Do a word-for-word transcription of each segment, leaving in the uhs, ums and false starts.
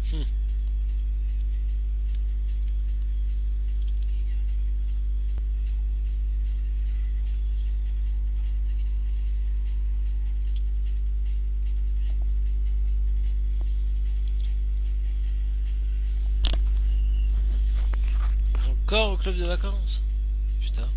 Hmm. Encore au club de vacances. Putain.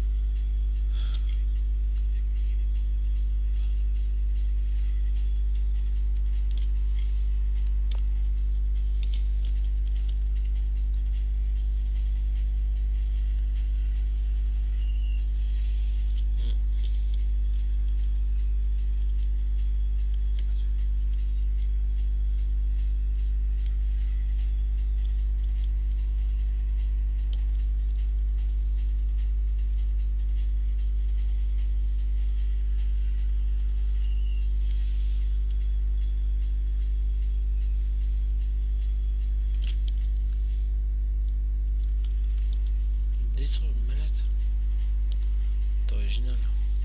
Détruire une mallette. C'est original.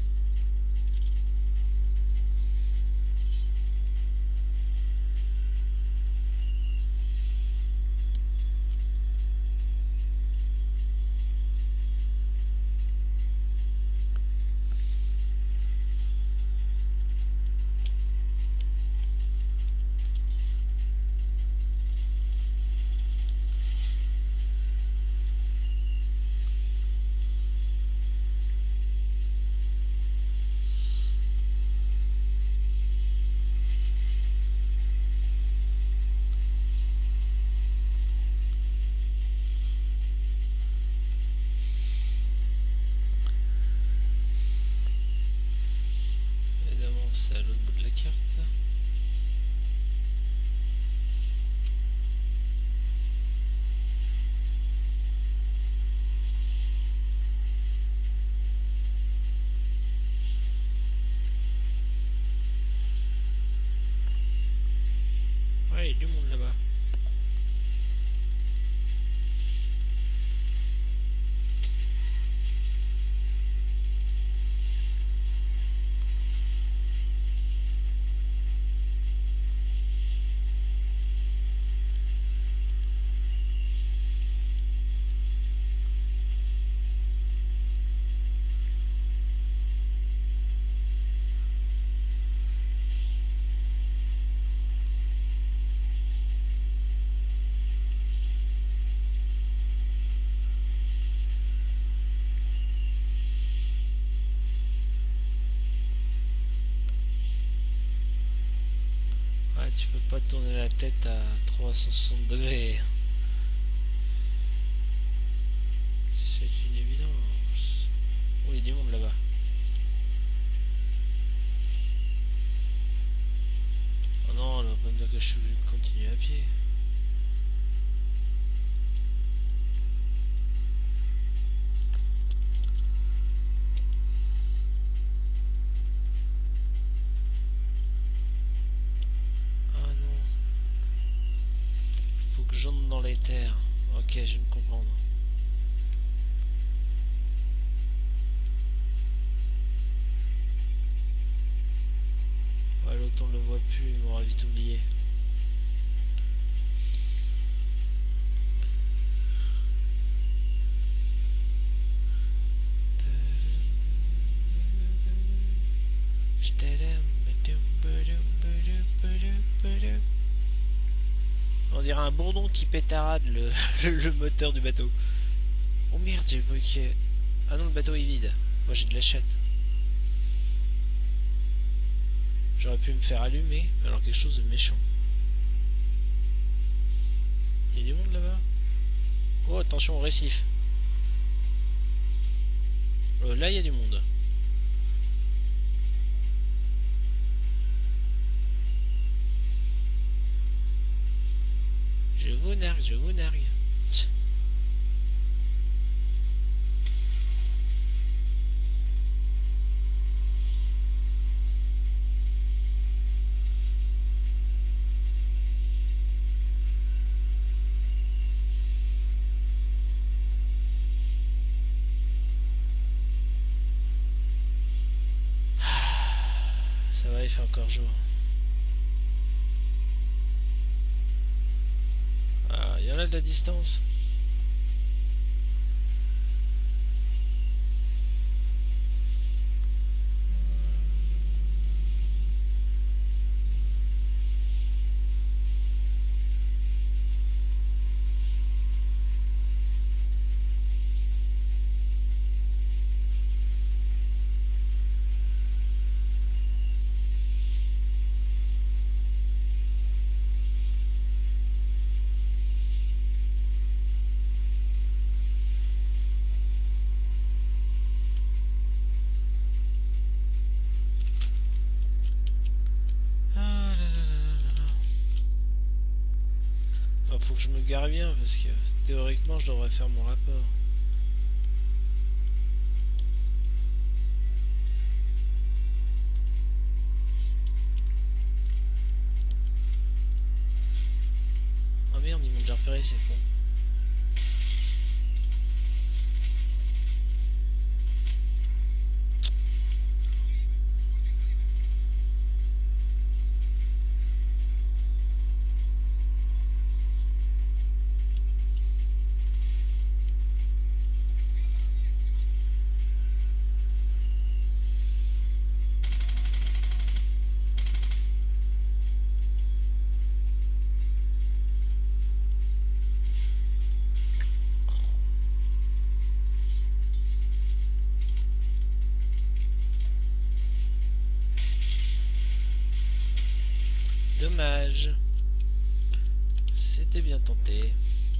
Évidemment, c'est à l'autre bout de la carte. Ouais, il y a du monde là-bas. Ouais, tu peux pas tourner la tête à trois cent soixante degrés. C'est une évidence. Oh, il y a du monde là-bas. Oh non, on va pas me dire que je suis obligé de continuer à pied. Ah non. Faut que j'entre dans les terres. Ok, je viens de comprendre. Ouais, l'autre on le voit plus, il m'aura vite oublié. On dirait un bourdon qui pétarade le, le moteur du bateau. Oh merde, j'ai vu que... Ah non, le bateau est vide. Moi j'ai de la chatte. J'aurais pu me faire allumer, alors quelque chose de méchant. Il y a du monde là-bas. Oh, attention au récif. Euh, là, il y a du monde. Je vous nargue, je vous nargue. Ça va, il fait encore jour. de la distance. Faut que je me gare bien parce que théoriquement je devrais faire mon rapport. Ah merde, ils m'ont déjà repéré, c'est con. Dommage. C'était bien tenté.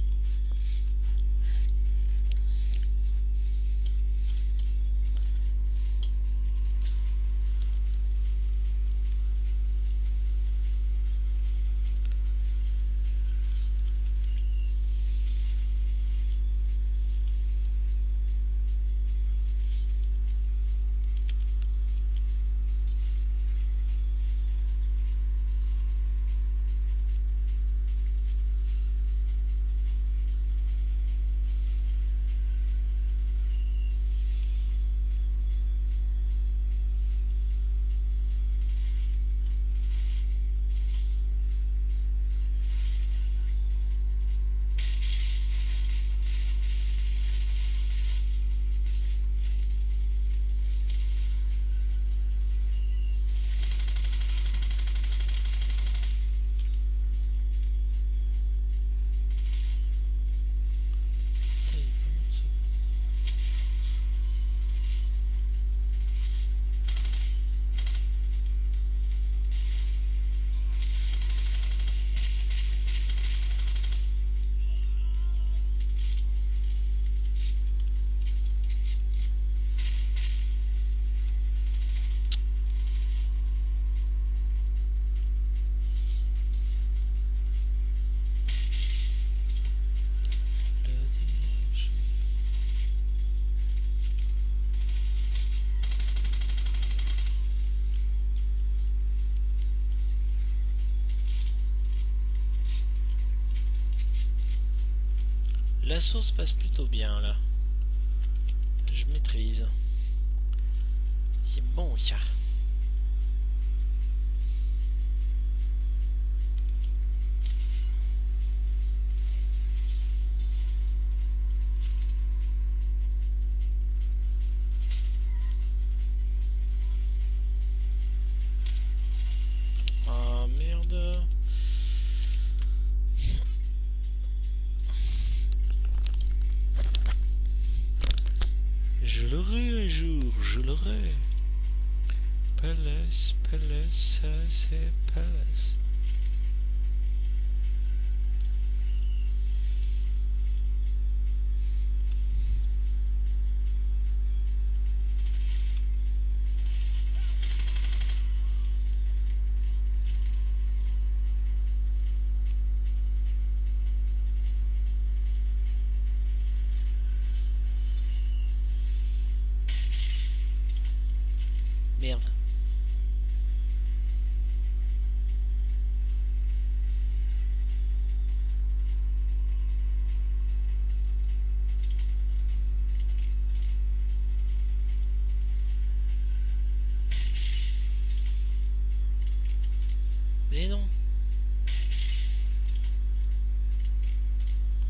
L'assaut se passe plutôt bien là. Je maîtrise. C'est bon ça. Ah merde. Je l'aurai un jour, je l'aurai. Palace, palace, ça c'est palace. Merde. Mais non.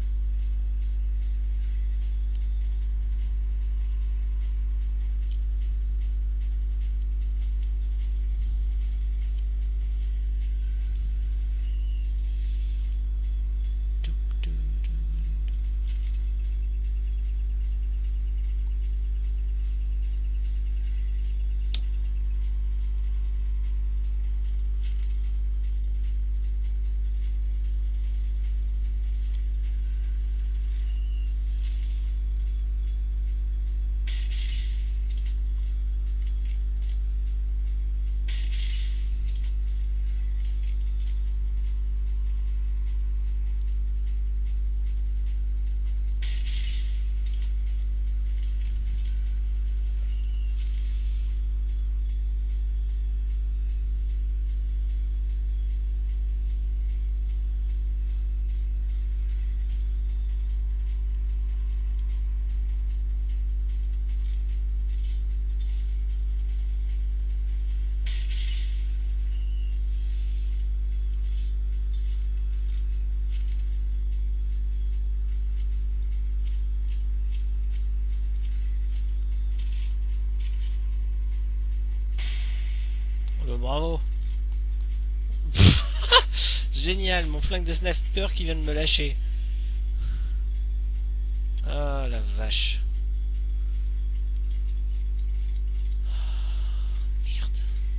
bravo. Génial, mon flingue de sniper qui vient de me lâcher. Ah la vache. Merde.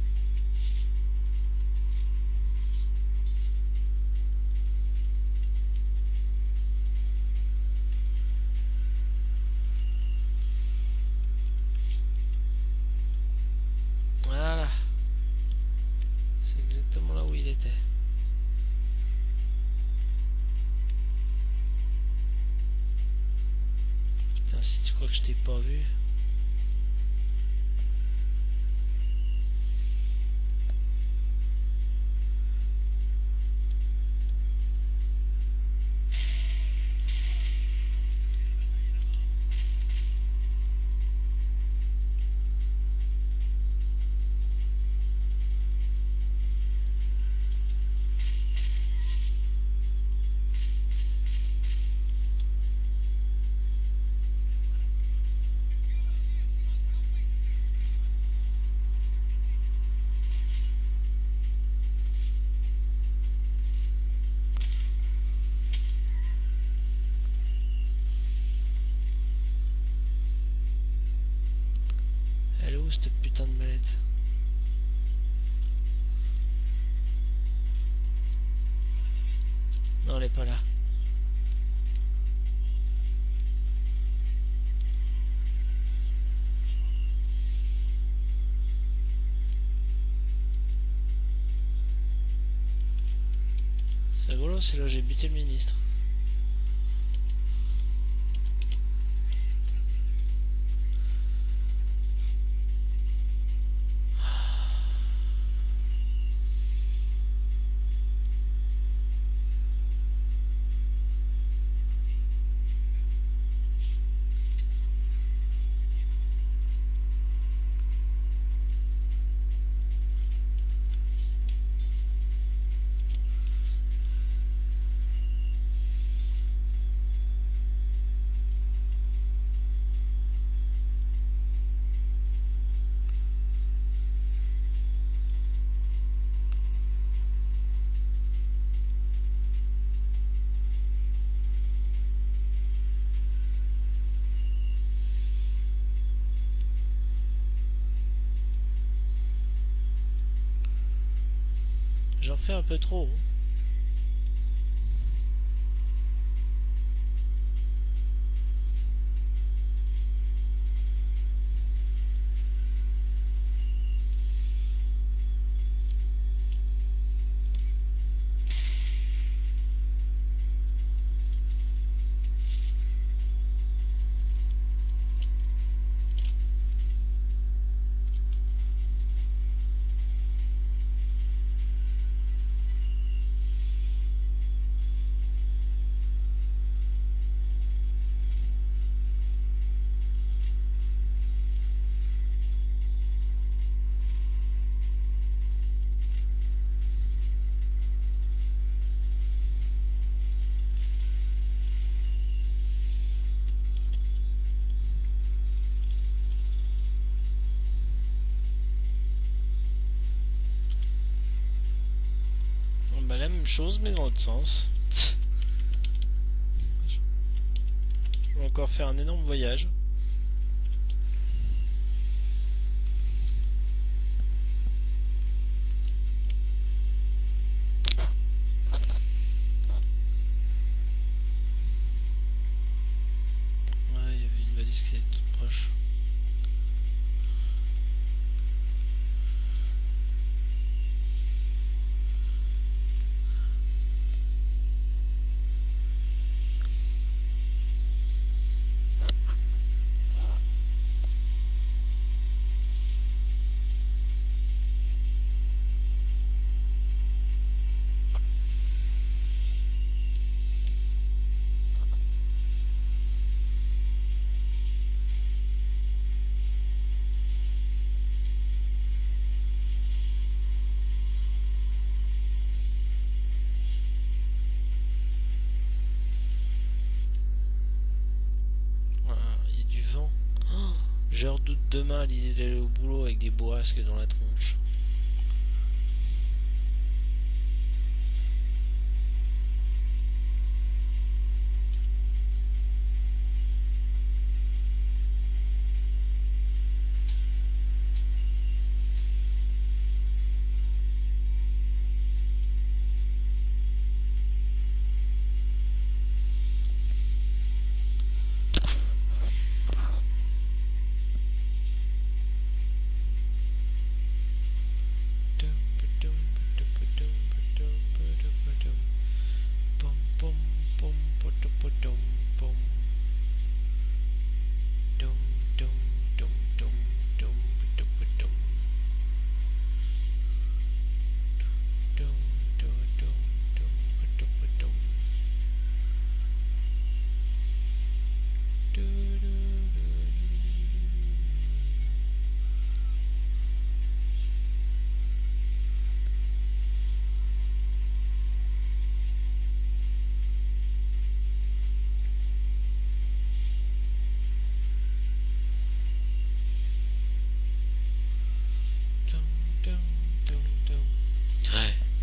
Voilà. C'est exactement là où il était. Putain, si tu crois que je t'ai pas vu. Elle est où cette putain de mallette? Non, elle est pas là. C'est rigolo, c'est là où j'ai buté le ministre. J'en fais un peu trop. Bah, la même chose, mais dans l'autre sens. Je vais encore faire un énorme voyage. Ouais, il y avait une valise qui était toute proche. Je redoute demain l'idée d'aller au boulot avec des bourrasques dans la tronche.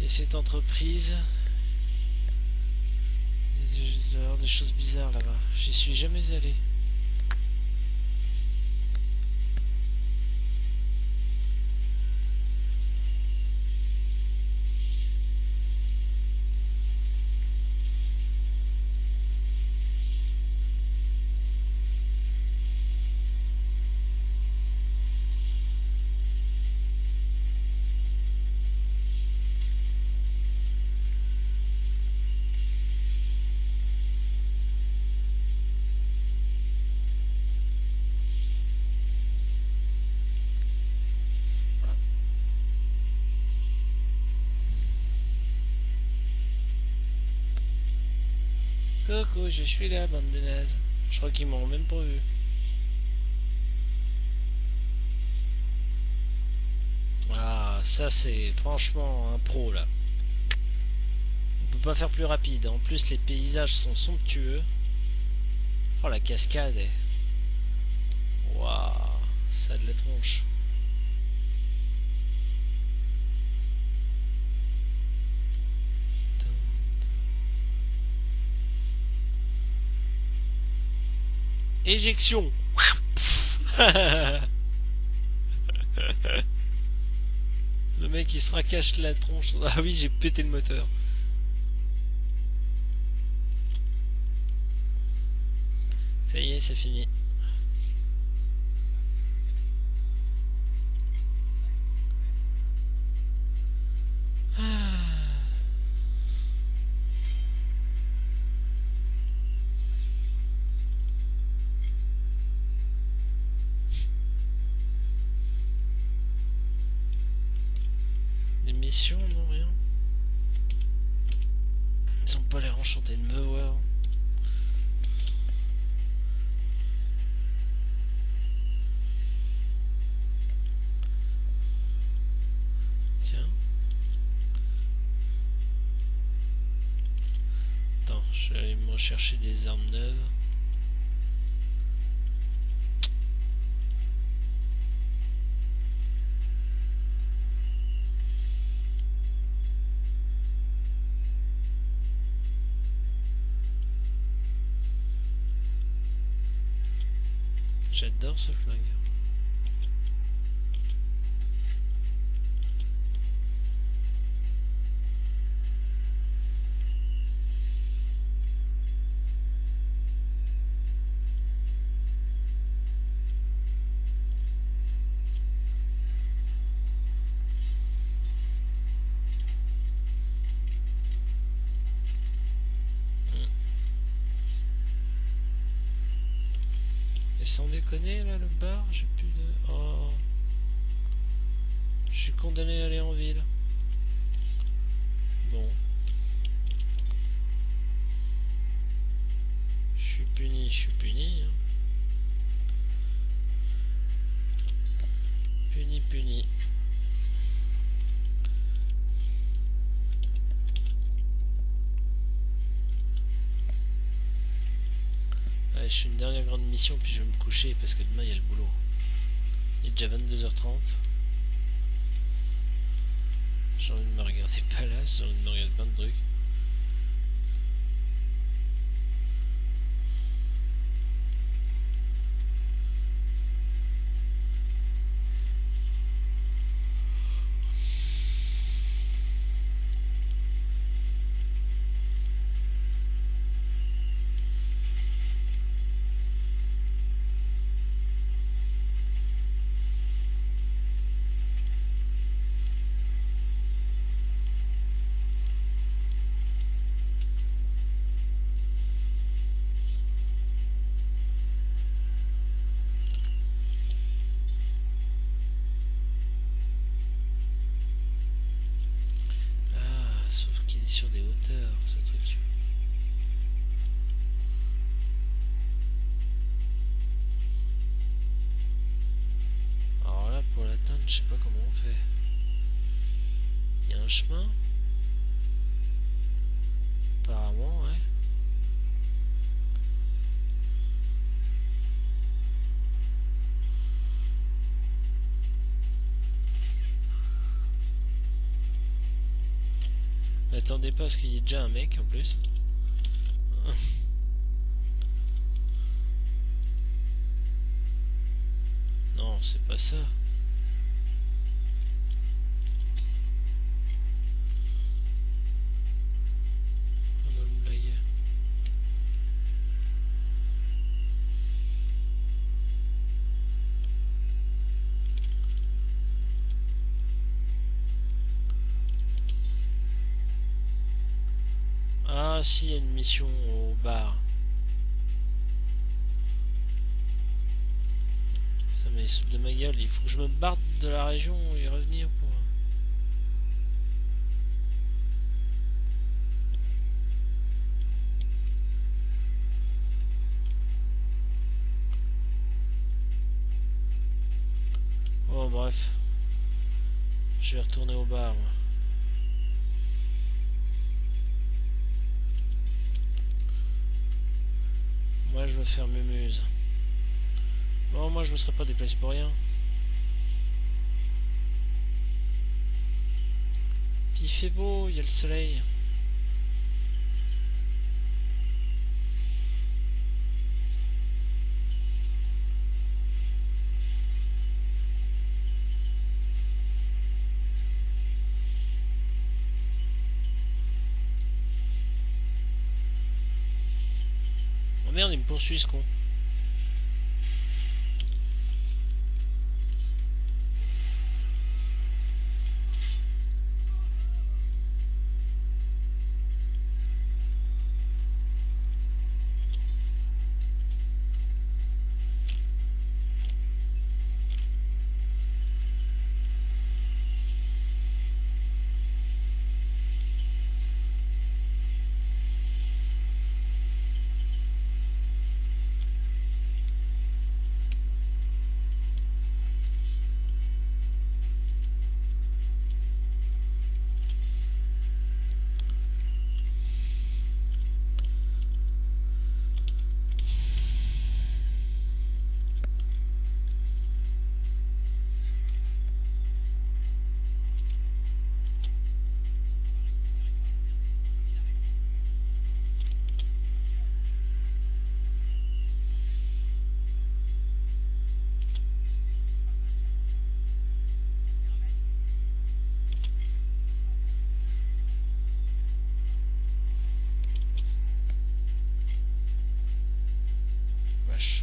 Et cette entreprise... Il doit y avoir des choses bizarres là-bas. J'y suis jamais allé. Coucou, je suis là, bande de nazes. Je crois qu'ils m'ont même pas vu. Ah, ça c'est franchement un pro là. On peut pas faire plus rapide. En plus, les paysages sont somptueux. Oh, la cascade est... Waouh, ça a de la tronche. Éjection. Le mec il se fracasse la tronche. Ah oui, j'ai pété le moteur. Ça y est, c'est fini. Des missions, non, rien. Ils ont pas l'air enchantés de me voir. Tiens. Attends, je vais aller me rechercher des armes neuves. J'adore ce flingue. Sans déconner là, le bar, j'ai plus de... Oh. Je suis condamné à aller en ville. Bon. Je suis puni, je suis puni. Hein. Puni, puni. Allez, je fais une dernière grande mission puis je vais me coucher parce que demain il y a le boulot. Il est déjà vingt-deux heures trente. J'ai envie de me regarder Palace, j'ai envie de me regarder plein de trucs. Sauf qu'il est sur des hauteurs, ce truc. Alors là, pour l'atteindre, je sais pas comment on fait. Il y a un chemin? Apparemment, ouais. m'attendais pas à ce qu'il y ait déjà un mec en plus. Non, c'est pas ça. Ah bah, me blaguer. Ah si, il y a une mission au bar. Ça me saute de ma gueule. Il faut que je me barre de la région et revenir pour... Bon bref. Je vais retourner au bar moi. Moi je veux faire mumuse. Bon moi je me serais pas déplacé pour rien. Puis il fait beau, il y a le soleil. Oh merde, il me poursuit ce con. Wesh.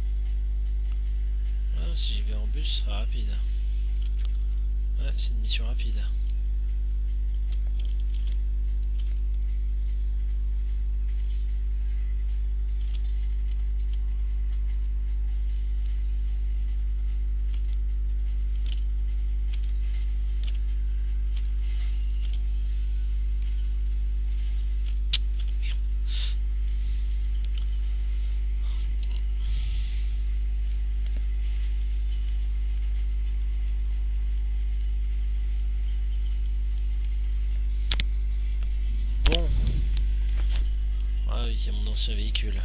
Ah, si j'y vais en bus, ce sera rapide. Ouais, c'est une mission rapide. Bon. Ah oui, il y a mon ancien véhicule.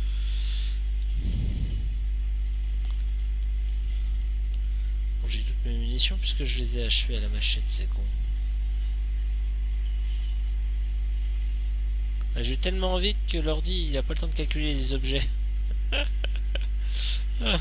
Bon, j'ai toutes mes munitions puisque je les ai achevées à la machette, c'est con. Ah, je vais tellement vite que l'ordi il a pas le temps de calculer les objets. Ah.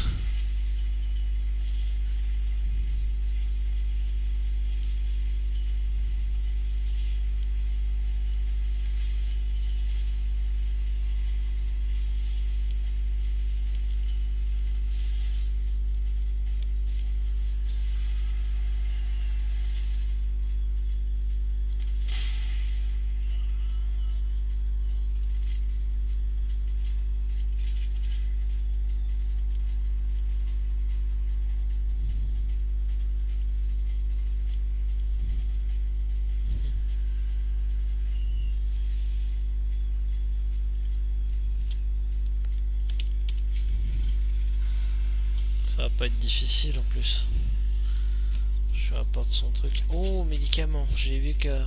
Ça va pas être difficile en plus. Je rapporte son truc. Oh, médicaments. J'ai vu que...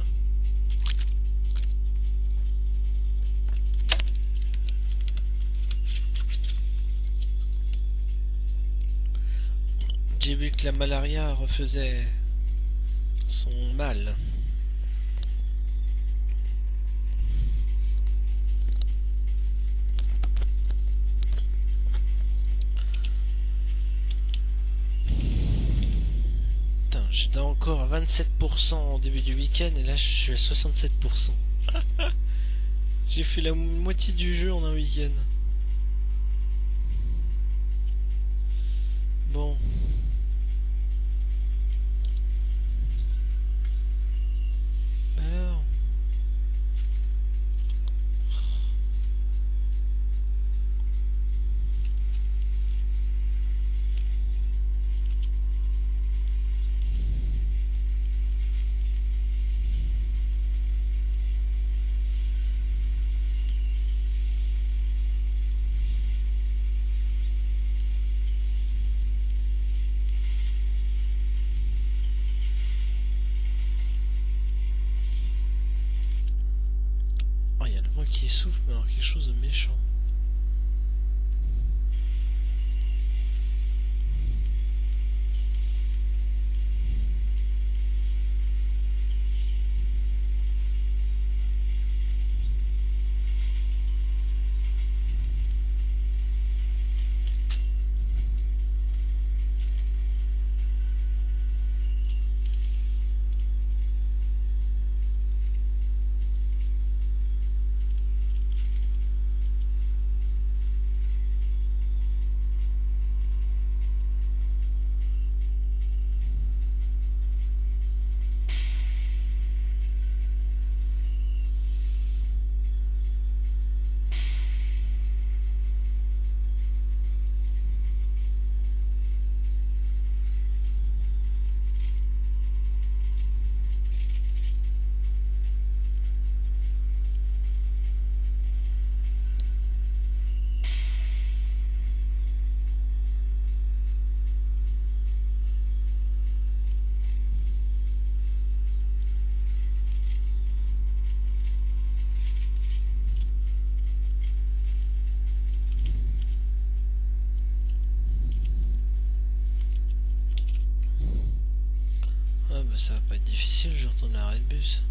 J'ai vu que la malaria refaisait son mal. J'étais encore à vingt-sept pour cent au début du week-end et là je suis à soixante-sept pour cent. J'ai fait la moitié du jeu en un week-end. Bon. Alors. Oh, il y a le vent qui souffle, mais alors quelque chose de méchant. Ah bah ça va pas être difficile, je retourne à l'arrêt de bus.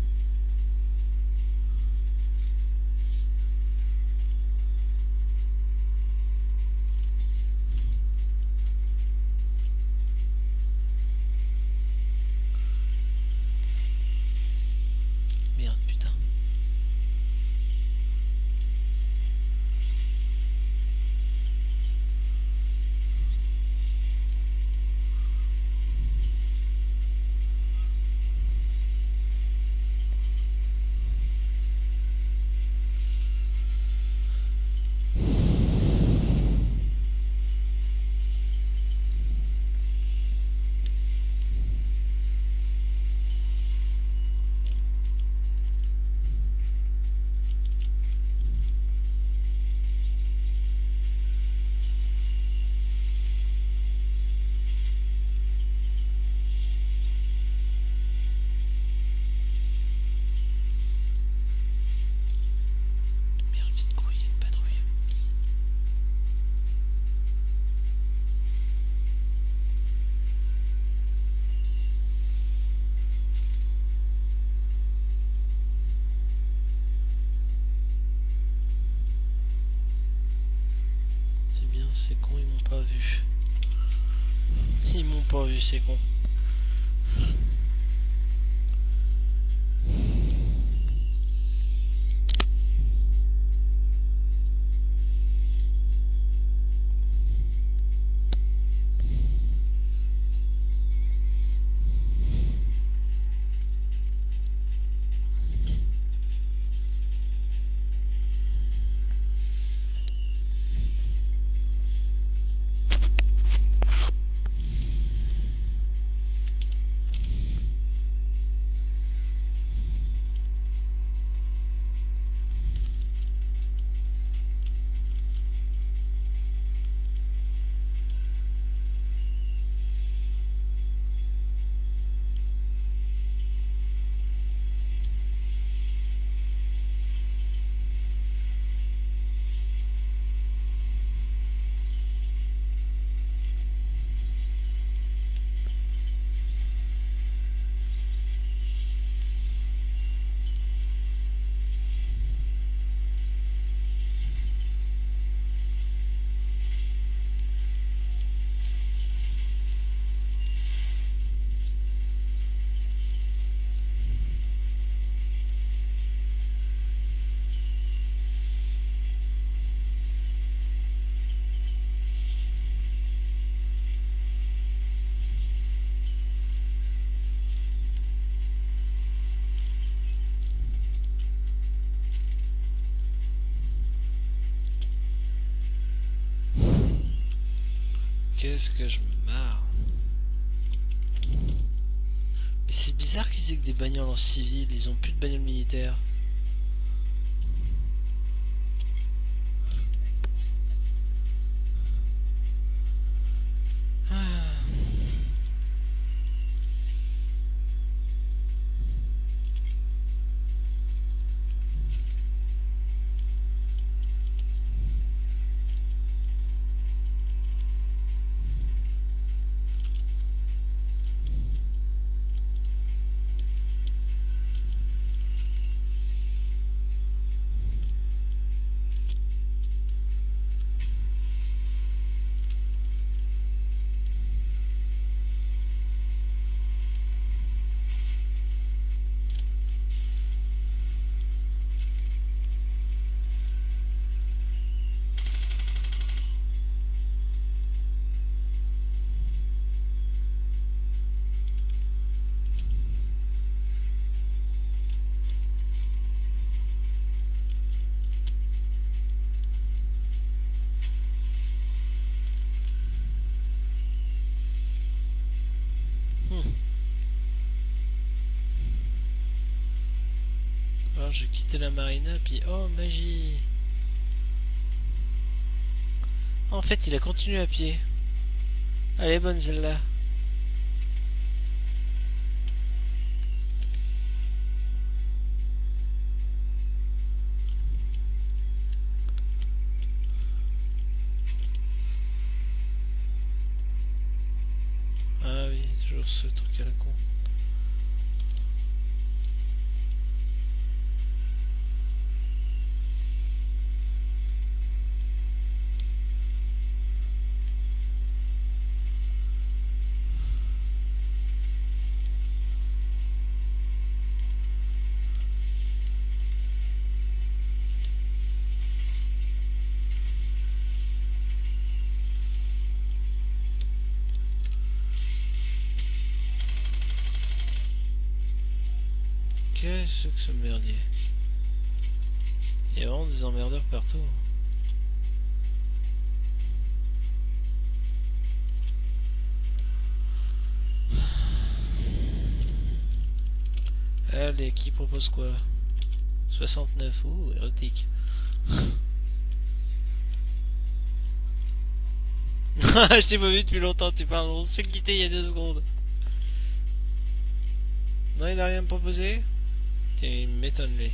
Merde, putain. Merde, petite couille, il y a une patrouille. C'est bien, c'est con, ils m'ont pas vu. Ils m'ont pas vu, c'est con. Qu'est-ce que je me marre. Mais c'est bizarre qu'ils aient que des bagnoles en civil, ils ont plus de bagnoles militaires. Hmm. Alors j'ai quitté la marina, puis oh magie. En fait il a continué à pied. Allez bonne celle-là. Ah oui, toujours ce truc à la con. Qu'est-ce que ce merdier? Il y a vraiment des emmerdeurs partout. Allez, qui propose quoi? soixante-neuf, ouh, érotique. Je t'ai pas vu depuis longtemps, tu parles, on s'est quitté il y a deux secondes. Non, il a rien à me proposer? Tiens, il m'étonne lui.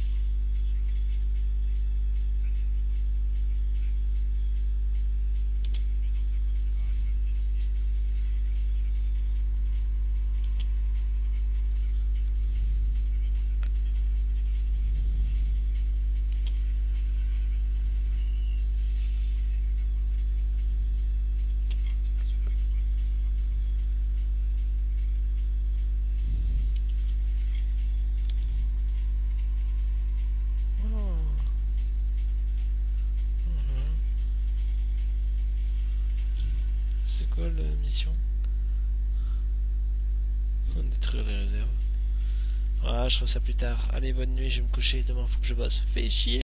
C'est quoi la mission? Détruire les réserves. Ah, je ferai ça plus tard. Allez, bonne nuit, je vais me coucher. Demain, faut que je bosse. Fais chier.